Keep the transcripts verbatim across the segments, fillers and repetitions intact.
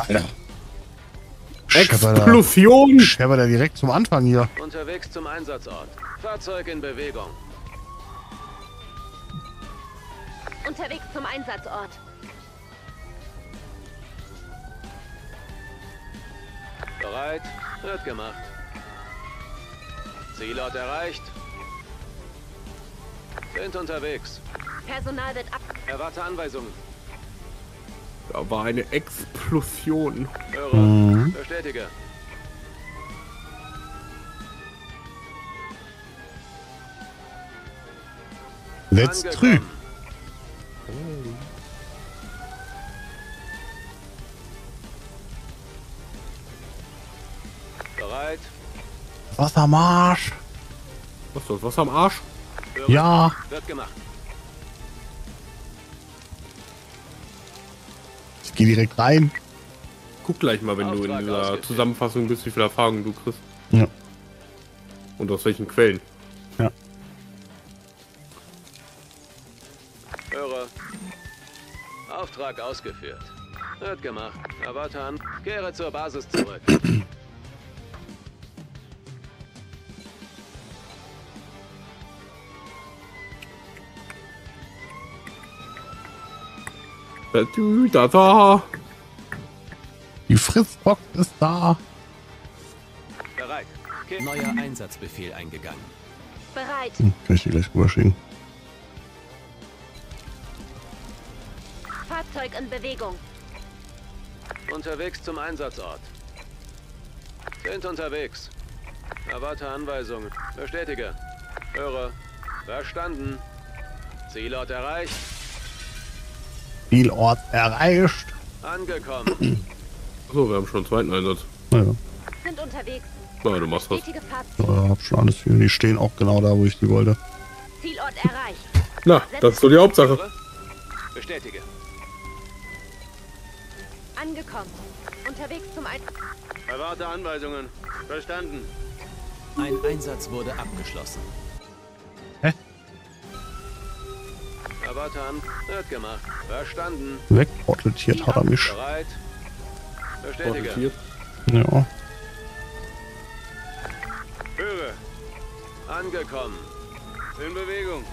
Alter. Explosion! Schepper da direkt zum Anfang hier. Unterwegs zum Einsatzort. Fahrzeug in Bewegung. Unterwegs zum Einsatzort. Bereit, wird gemacht. Zielort erreicht. Sind unterwegs. Personal wird ab. Erwarte Anweisungen. Da war eine Explosion. Höre, Mhm. bestätige. Let's trü. Bereit. Wassermarsch. Was ist das? Was am Arsch? Höre, Ja. wird gemacht. Ich geh direkt rein. Guck gleich mal, wenn du in Auftrag dieser ausgeführt. Zusammenfassung bist, wie viel Erfahrung du kriegst. Ja. Und aus welchen Quellen. Ja. Höre. Auftrag ausgeführt. Wird gemacht. Erwarte an. Kehre zur Basis zurück. Da, du, da, da. Die Fritzbox ist da. Bereit. Ke Neuer Einsatzbefehl eingegangen. Bereit. Hm, kann ich die gleich rüberschicken. Fahrzeug in Bewegung. Unterwegs zum Einsatzort. Sind unterwegs. Erwarte Anweisungen. Bestätige. Höre. Verstanden. Zielort erreicht. Zielort erreicht. Angekommen. So, wir haben schon einen zweiten Einsatz. Naja, Sind unterwegs. Na, du machst das. Bestätige Fahrzeug. ja, hab schon alles hier. Die stehen auch genau da, wo ich die wollte. Zielort erreicht. Na, das ist so die Hauptsache. Höre. Bestätige. Angekommen. Unterwegs zum Ein... Erwarte Anweisungen. Verstanden. Ein Einsatz wurde abgeschlossen. Erwarte an. Wird gemacht. Verstanden. Wegporträtiert hat er mich. Bereit. Bestätige. Porträtiert. Ja. Höre. Angekommen. In Bewegung.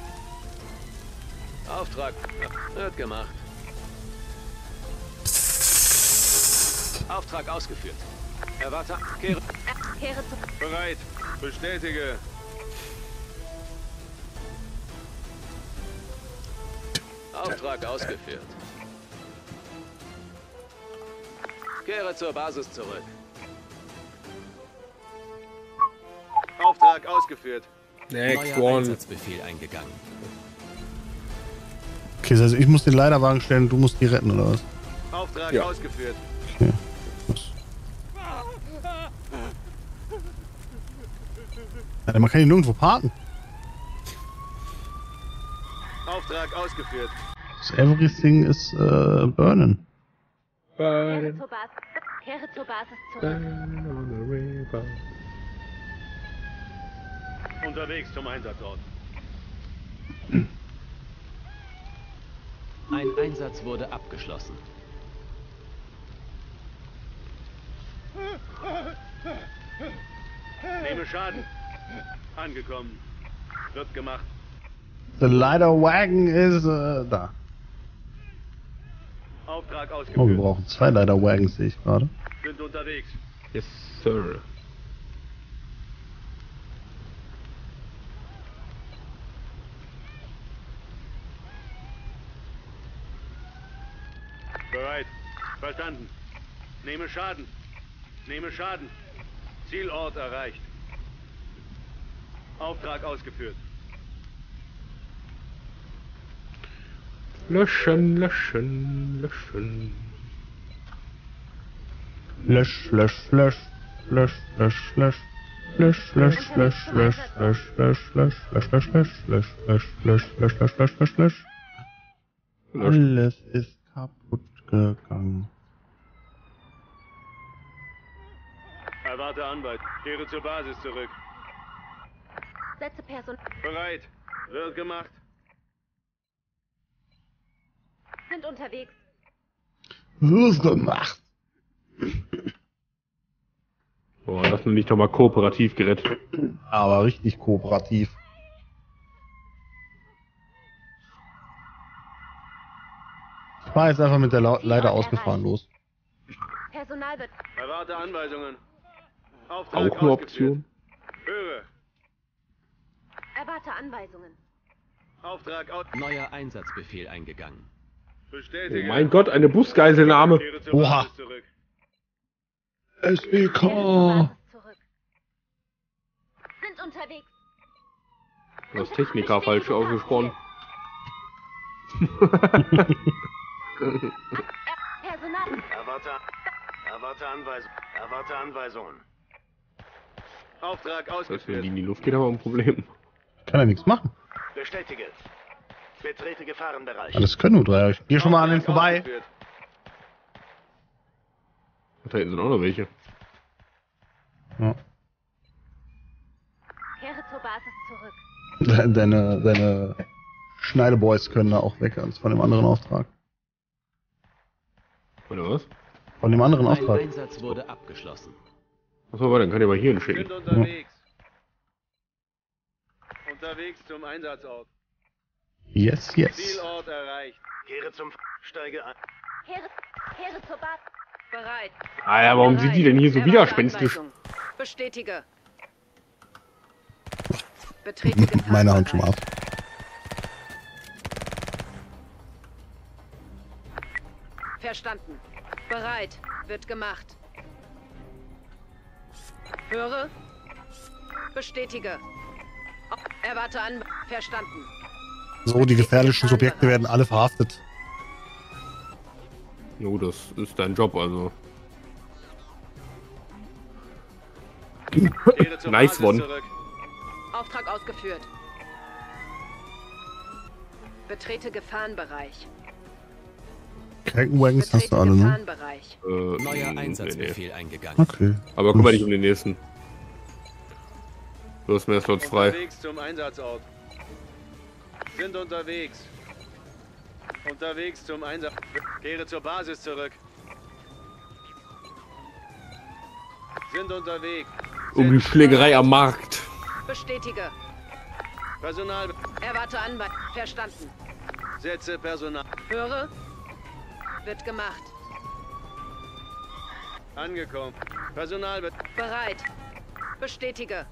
Auftrag. Wird gemacht. Auftrag ausgeführt. Erwarte. Kehre. Äh, Kehre zu... Bereit. Bestätige. Auftrag ausgeführt. Kehre zur Basis zurück. Auftrag ausgeführt. Next Neuer one. Einsatzbefehl eingegangen. Okay, also ich muss den Leiterwagen stellen, du musst die retten, oder was? Auftrag Ja. ausgeführt. Okay. Was? Ja, man kann ihn nirgendwo parken. Auftrag ausgeführt. So everything is uh, burning. Kehre zur Basis. Kehre zur Basis zurück. Unterwegs zum Einsatzort. Ein Einsatz wurde abgeschlossen. Nehme Schaden. Angekommen. Wird gemacht. The Leiterwagen is uh, da. Auftrag Oh, wir ausgeführt. brauchen zwei Leiterwagons, sehe ich gerade. Sind unterwegs. Yes, sir. Bereit. Verstanden. Nehme Schaden. Nehme Schaden. Zielort erreicht. Auftrag ausgeführt. Löschen, löschen, löschen. Lösch, lösch, lösch, lösch, lösch, lösch. Lösch, lösch, lösch, lösch, lösch, lösch, lösch, lösch, lösch, lösch, lösch, lösch, lösch, lösch, lösch, lösch, lösch, lösch. Alles ist kaputt gegangen. Erwarte Anwalt. Kehre zur Basis zurück. Setze Person... Bereit. Wird gemacht. Sind unterwegs. Was gemacht? Boah, das nenne ich doch mal kooperativ gerettet. Aber richtig kooperativ. Ich fahr jetzt einfach mit der Leiter ausgefahren los. Personal wird. Erwarte Anweisungen. Auftrag Auch eine ausgeführt. Option. Höre. Erwarte Anweisungen. Auftrag aus. Neuer Einsatzbefehl eingegangen. Bestätige. Oh mein Gott, eine Busgeiselnahme. Kehre zur Oha. Basis zurück. S E Kehre zur K. Basis zurück. Sind unterwegs. Du hast Techniker falsch ausgesprochen. Personal. Erwarte. Erwarte Anweisungen. Erwarte Anweisungen. Auftrag Das heißt, wenn ausgeführt. die in die Luft geht, haben wir ein Problem. Kann ja nichts machen. Bestätige. Betrete Gefahrenbereich. Alles können nur drei. Ich geh schon mal an den vorbei. Ausgeführt. Da hinten sind auch noch welche. Ja. Kehre zur Basis zurück. Deine, deine Schneideboys können da auch weg, als von dem anderen Auftrag. Oder was? Von dem anderen Ein Auftrag. Einsatz wurde abgeschlossen. Achso, warte, dann kann ich mal hier hinschicken. Sind unterwegs. Unterwegs zum Einsatzort. Yes, yes. Zielort erreicht. Kehre zum. Steige ein. Kehre, kehre zur Basis. Bereit. Ah ja, warum sind die denn hier so Erwarte widerspenstisch? Anweisung. Bestätige. Betrete Meine Hand schon mal ab. Verstanden. Bereit. Wird gemacht. Höre. Bestätige. Erwarte an. Verstanden. So, die gefährlichen Subjekte werden alle verhaftet. Jo, das ist dein Job, also. Kehre zur Nice Basis one. zurück. Auftrag ausgeführt. Betrete Gefahrenbereich. Krankenwagens hast Betrete du alle, ne? Gefahrenbereich. Äh, Neuer nee, nee. Einsatzbefehl eingegangen. Okay. Aber kümmere dich um den nächsten. Du hast mehr Slots frei. Unterwegs zum Einsatzort. Sind unterwegs. Unterwegs zum Einsatz. Kehre zur Basis zurück. Sind unterwegs. Um die Schlägerei am Markt. Bestätige. Personal. Erwarte Anweisung. Verstanden. Setze Personal. Höre. Wird gemacht. Angekommen. Personal. Bereit. Bestätige.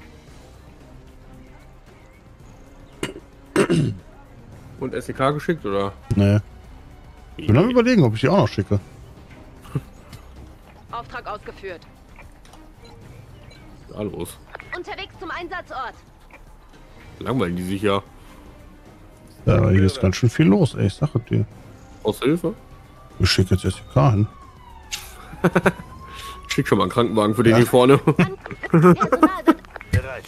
Und S E K geschickt, oder? Nee. Ich bin am überlegen, ob ich die auch noch schicke. Auftrag ausgeführt. Ja, los. Unterwegs zum Einsatzort. Langweilen die sich ja. Ja, hier ist ganz schön viel los, ey. Ich sag es dir. Aus Hilfe? Ich schicke jetzt S E K hin. Schick schon mal einen Krankenwagen für den Ja. hier vorne. Personal wird. Bereit.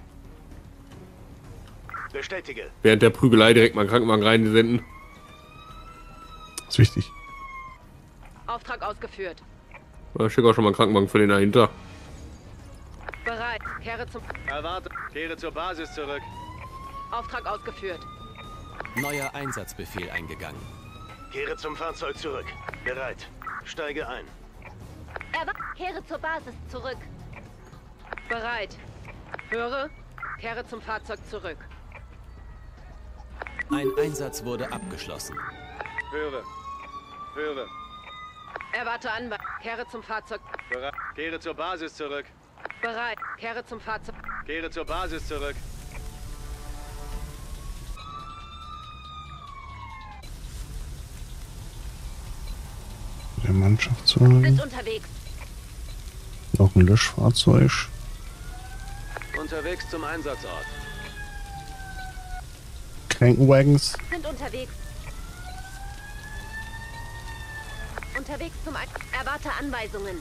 Bestätige. Während der Prügelei direkt mal einen Krankenwagen reinsenden. Ist wichtig. Auftrag ausgeführt. Ja, schick auch schon mal einen Krankenwagen für den dahinter. Bereit. Kehre zum Erwarte. Kehre zur Basis zurück. Auftrag ausgeführt. Neuer Einsatzbefehl eingegangen. Kehre zum Fahrzeug zurück. Bereit. Steige ein. Erwa kehre zur Basis zurück. Bereit. Höre. Kehre zum Fahrzeug zurück. Ein Einsatz wurde abgeschlossen. Höre. Höre. Erwarte Anweisung. Kehre zum Fahrzeug. Bereit. Kehre zur Basis zurück. Bereit. Kehre zum Fahrzeug. Kehre zur Basis zurück. Der Mannschaftswagen. Sind unterwegs. Noch ein Löschfahrzeug. Unterwegs zum Einsatzort. Krankenwagens. Sind unterwegs. Unterwegs zum Ein Erwarte Anweisungen.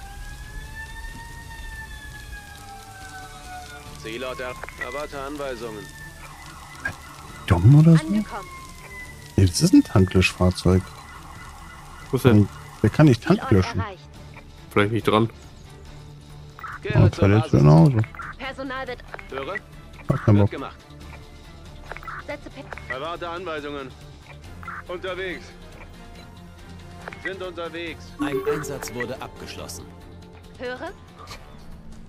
Zielort er Erwarte Anweisungen. Dumm oder so? Angekommen. Nee, das ist ein Tanklöschfahrzeug. Wo ist denn? Der kann nicht Tank Zielort löschen. erreicht. Vielleicht nicht dran. Kehre Und zur verletzt Basis. genauso. Personal wird. Höre. Hat keinen Wird Bock. gemacht. Setze Pe Erwarte Anweisungen. Unterwegs. Sind unterwegs. Ein Einsatz wurde abgeschlossen. Höre.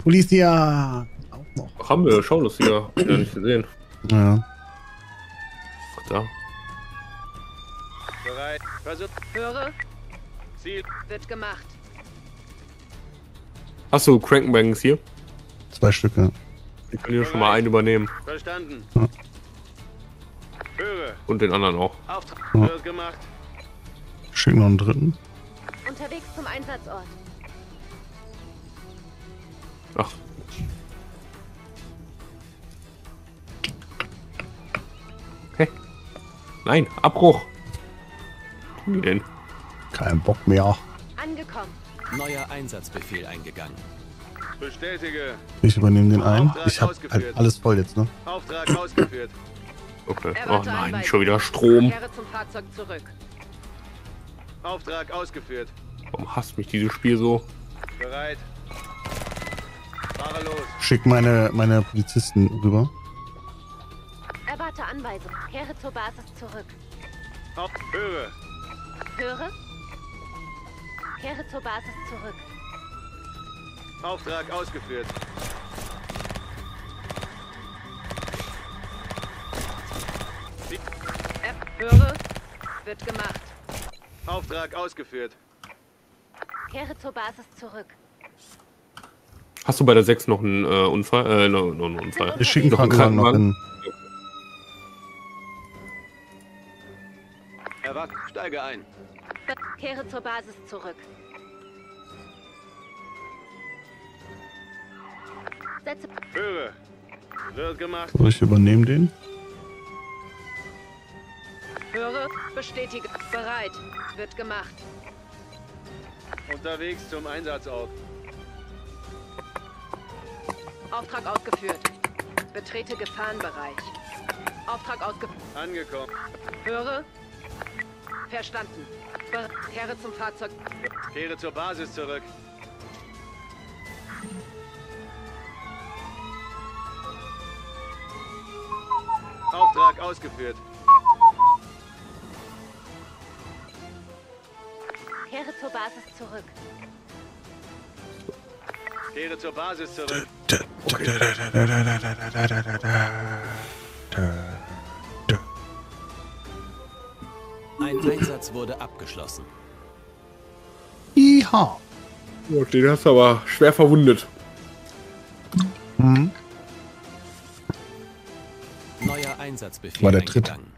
Polizia! Auch noch. Ach, haben wir, Schaulustiger. Hab ich ja nicht gesehen. Ja. Ach, da. Bereit. Versuch. Höre. Ziel. Wird gemacht. Hast du Crankenbangs hier? Zwei Stücke. Ich kann hier schon mal einen übernehmen. Verstanden. Ja. Höre. Und den anderen auch. Auftrag. Ja. Wird gemacht. Schicken noch einen dritten. Unterwegs zum Einsatzort. Ach. Hä? Nein, Abbruch. Was tun die denn? Kein Bock mehr. Angekommen. Neuer Einsatzbefehl eingegangen. Bestätige. Ich übernehme den einen. Auftrag Ich hab ausgeführt. halt alles voll jetzt, ne? Auftrag ausgeführt. Okay. Er Oh warte nein, Anweisung. nicht schon wieder Strom. Kehre zum Fahrzeug zurück. Auftrag ausgeführt. Warum hasst mich dieses Spiel so? Bereit. Fahre los. Schick meine, meine Polizisten rüber. Erwarte Anweisung. Kehre zur Basis zurück. Auf. Höre. Höre. Kehre zur Basis zurück. Auftrag ausgeführt. Er höre. Wird gemacht. Auftrag ausgeführt. Kehre zur Basis zurück. Hast du bei der sechs noch einen äh, Unfall? Äh, noch, noch einen Unfall. Ich schicke einen Doch einen Krankenwagen noch Krankenwagen? in. Erwart. Steige ein. Kehre zur Basis zurück. Setze. Höre. Wird gemacht. So, ich übernehme den. Höre. Bestätige. Bereit. Wird gemacht. Unterwegs zum Einsatzort. Auftrag ausgeführt. Betrete Gefahrenbereich. Auftrag ausgeführt. Angekommen. Höre. Verstanden. Be Kehre zum Fahrzeug. Kehre zur Basis zurück. Auftrag ausgeführt. Kehre zur Basis zurück. Kehre zur Basis zurück. Ein Einsatz wurde abgeschlossen. Iha. Oh, den hast du aber schwer verwundet. Mhm. Neuer Einsatzbefehl War der dritte. eingegangen.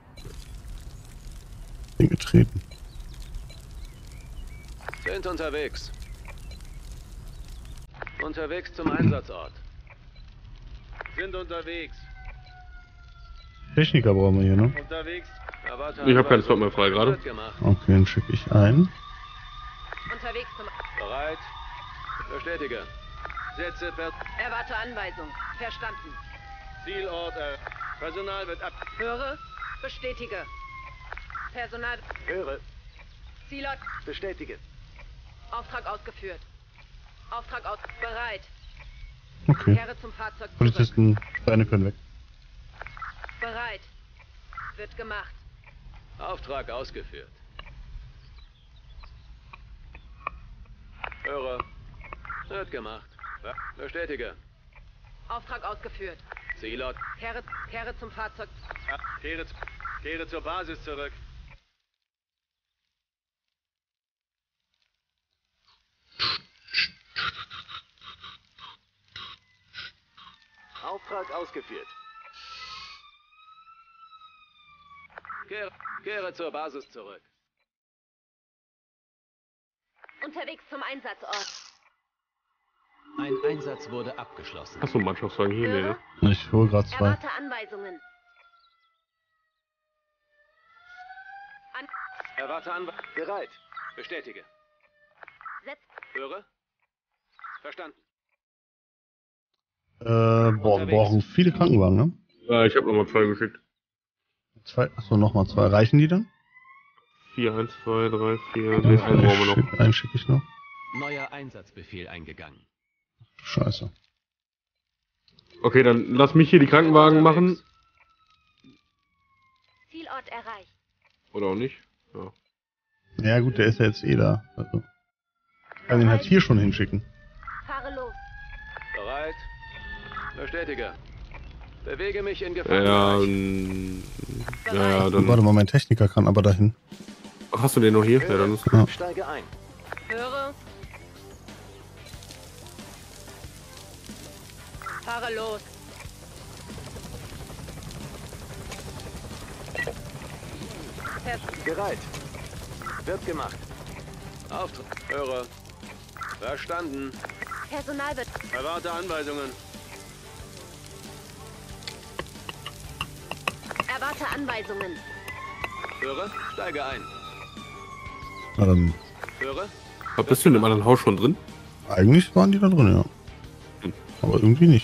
Bin getreten. Sind unterwegs. Unterwegs zum Einsatzort. Sind unterwegs. Techniker brauchen wir hier, ne? Unterwegs. Erwarte Ich hab keinen Anweisung. Slot mehr frei gerade. Wird gemacht. Okay, dann schicke ich ein. Unterwegs zum... Bereit. Bestätige. Setze per Erwarte Anweisung. Verstanden. Zielort. Äh, Personal wird ab. Höre. Bestätige. Personal... Höre. Zielort. Bestätige. Auftrag ausgeführt. Auftrag aus... Bereit. Okay. Kehre zum Fahrzeug zurück. Polizisten, Beine können weg. Bereit. Wird gemacht. Auftrag ausgeführt. Höre. Wird gemacht. Ja, bestätige. Auftrag ausgeführt. Zielort. Kehre, kehre zum Fahrzeug. Ja, kehre, kehre zur Basis zurück. Auftrag ausgeführt. Kehre, kehre zur Basis zurück. Unterwegs zum Einsatzort. Ein Einsatz wurde abgeschlossen. Hast du Mannschaftswagen hier? Nee, ne? Ich hole gerade zwei. Erwarte Anweisungen. An... Erwarte Anweisung. Bereit. Bestätige. Setz. Höre. Verstanden. Äh, boah, wir brauchen viele Krankenwagen, ne? Ja, ich habe nochmal zwei geschickt. Zwei, achso, nochmal zwei. Reichen die dann? Vier, eins, zwei, drei, vier. Nee, einen brauchen wir noch. Schick, einen schicke ich noch. Neuer Einsatzbefehl eingegangen. Scheiße. Okay, dann lass mich hier die Krankenwagen machen. Zielort erreicht. Oder auch nicht. Ja. Ja gut, der ist ja jetzt eh da. Also, ich kann den halt hier schon hinschicken. Fahre los. Bestätige. Bewege mich in Ja, Gefahrenbereich. ähm, ja, ja, dann. Warte mal, mein Techniker kann aber dahin. Ach, hast du den noch hier? Ja, dann ist. Ja. Steige ein. Höre. Fahre los. Fest. Bereit. Wird gemacht. Auftrag. Höre. Verstanden. Personal wird. Erwarte Anweisungen. Erwarte Anweisungen. Höre. Steige ein. Ähm, Höre. Bist du in dem anderen Haus schon drin? eigentlich waren die da drin, ja. Hm. Aber irgendwie nicht.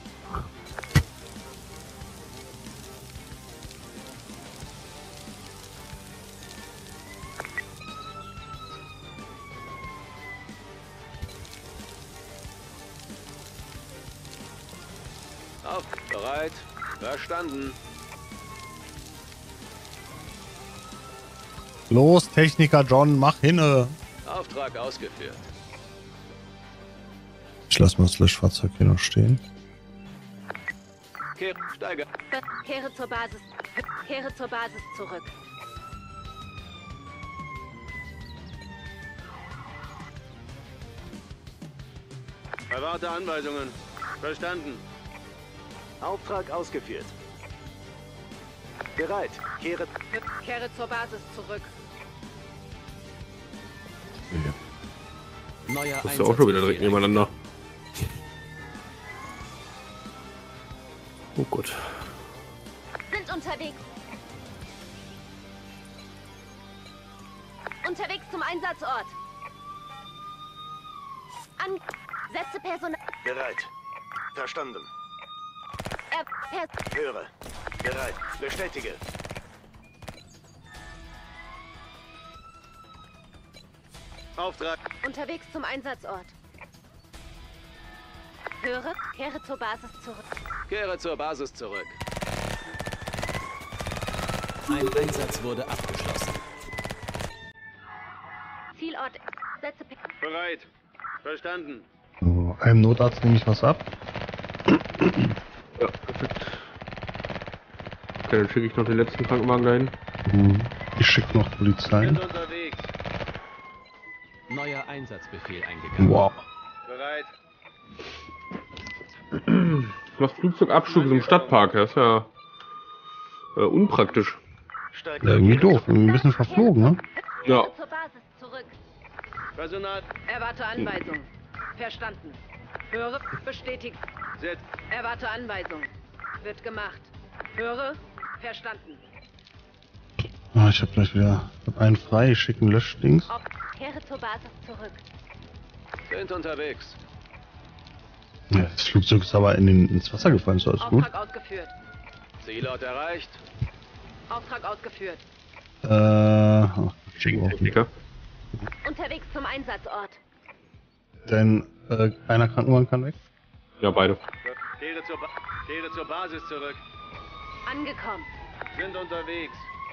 Auf. Bereit. Verstanden. Los, Techniker John, mach hinne. Auftrag ausgeführt. Ich lasse mal das Löschfahrzeug hier noch stehen. Kehr. Steige. Be- Kehre zur Basis. Kehre zur Basis zurück. Erwarte Anweisungen. Verstanden. Auftrag ausgeführt. Bereit. Kehre. Kehre zur Basis zurück. Neuer Das ist ja auch schon wieder direkt nebeneinander. Oh Gott. Sind unterwegs. Unterwegs zum Einsatzort. An. Setze Personal. Bereit. Verstanden. Er. Per Höre. Bereit. Bestätige. Auftrag. unterwegs zum Einsatzort. Höre. Kehre zur Basis zurück. Kehre zur Basis zurück. Ein Einsatz wurde abgeschlossen. Zielort. Setze Per Bereit. Verstanden. So, einem Notarzt nehme ich was ab. Ja, perfekt. Okay, dann schicke ich noch den letzten Krankenwagen dahin. Hm, Ich schicke noch Polizei. Sind unterwegs. Neuer Einsatzbefehl eingegangen. Wow. Bereit. Du machst Flugzeugabflug im Stadtpark, das ist ja äh, unpraktisch. Steig. Ja, irgendwie doof. Irgendwie ein bisschen verflogen, ne? Ja. Kehre zur Basis zurück. Personal. Erwarte Anweisung. Verstanden. Höre. Bestätigt. Setz. Erwarte Anweisung. Wird gemacht. Höre. Verstanden. Ah, ich habe gleich wieder ich hab einen frei. Ich schicke einen Löschdings. Auf. Kehre zur Basis zurück. Sind unterwegs. Ja, das Flugzeug ist aber in den, ins Wasser gefallen. Ist alles gut? Auftrag ausgeführt. Zielort erreicht. Auftrag ausgeführt. Äh, ach, Techniker. Unterwegs zum Einsatzort. denn äh, einer Krankenwagen kann weg. Ja, beide. Kehre zur, ba Kehre zur Basis zurück. Angekommen. Sind unterwegs.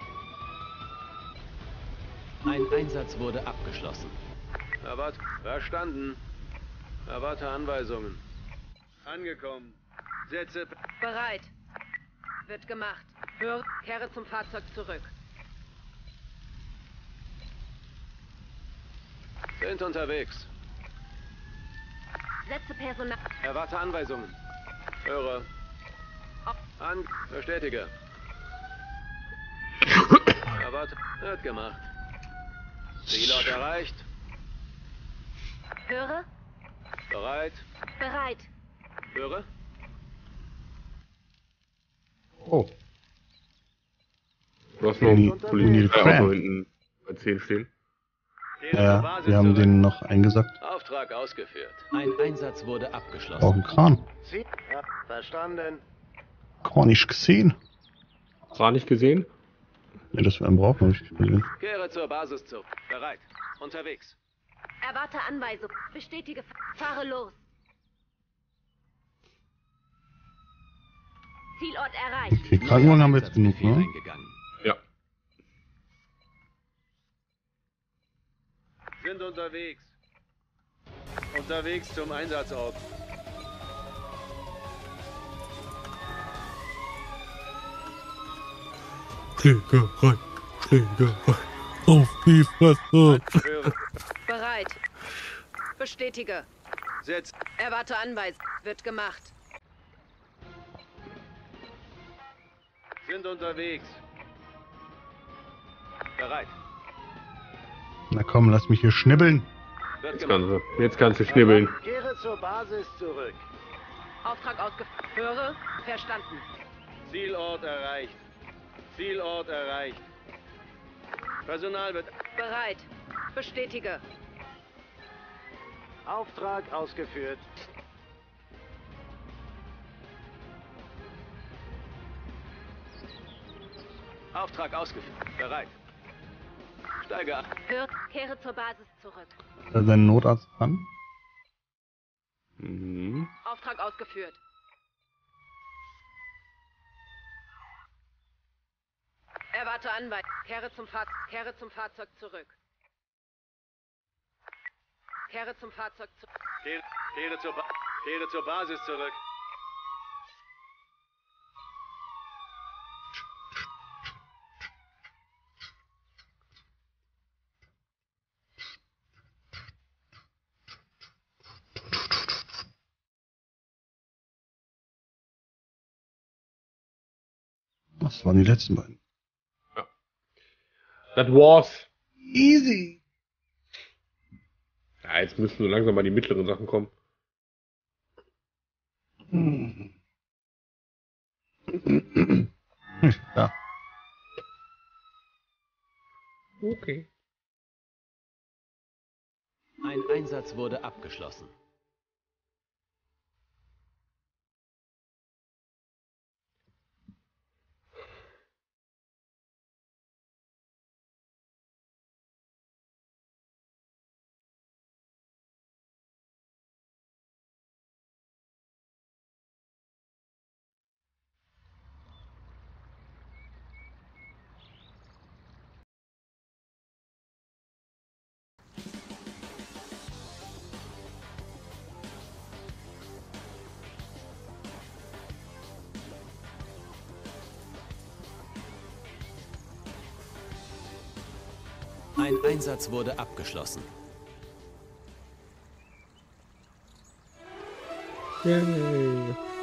Ein Einsatz wurde abgeschlossen. Erwarte. Verstanden. Erwarte Anweisungen. Angekommen. Setze. Bereit. Wird gemacht. Höre. Kehre zum Fahrzeug zurück. Sind unterwegs. Setze Personal. Erwarte Anweisungen. Höre. An. Bestätige. Erwarte. Wird gemacht. Zielort erreicht. Höre. Bereit. Bereit. Höre. Oh. Du hast noch einen Neil Polizeiauto Cran. hinten bei zehn stehen. Kehre zur Ja, Basis wir haben zurück. den noch eingesackt. Auftrag ausgeführt. Ein Einsatz wurde Auch abgeschlossen. ein Kran. Sie. Ja, verstanden. Gar nicht gesehen. War nicht gesehen? Ne, das wir einen brauchen, habe ich nicht gesehen. Kehre zur Basis zurück. Bereit. Unterwegs. Erwarte Anweisung. Bestätige. Fahre los. Zielort erreicht. Okay, Krankenwagen haben wir jetzt genug, Einsatzbefehl ne? eingegangen. Ja. Sind unterwegs. Unterwegs zum Einsatzort. Schlägerei, Schlägerei. Auf die Fresse. Höre. Bereit. Bestätige. Setz. Erwarte Anweisung. Wird gemacht. Sind unterwegs. Bereit. Na komm, lass mich hier schnibbeln. Wird Jetzt gemacht. kannst du, jetzt kannst du schnibbeln. Kehre zur Basis zurück. Auftrag ausgeführt. Höre. Verstanden. Zielort erreicht. Zielort erreicht. Personal wird... Bereit. Bestätige. Auftrag ausgeführt. Auftrag ausgeführt. Bereit. Steige an. Hört, kehre zur Basis zurück. Ist da sein Notarzt dran? Mhm. Auftrag ausgeführt. Erwarte Anweisung. Kehre zum Fahrzeug. Kehre zum Fahrzeug zurück. Kehre zum Fahrzeug zurück. Kehre, kehre, zur, ba kehre zur Basis zurück. Das waren die letzten beiden. Das war's. Easy. Ja, jetzt müssen so langsam mal die mittleren Sachen kommen. Hm. Ja. Okay. Ein Einsatz wurde abgeschlossen. Ein Einsatz wurde abgeschlossen. Yay.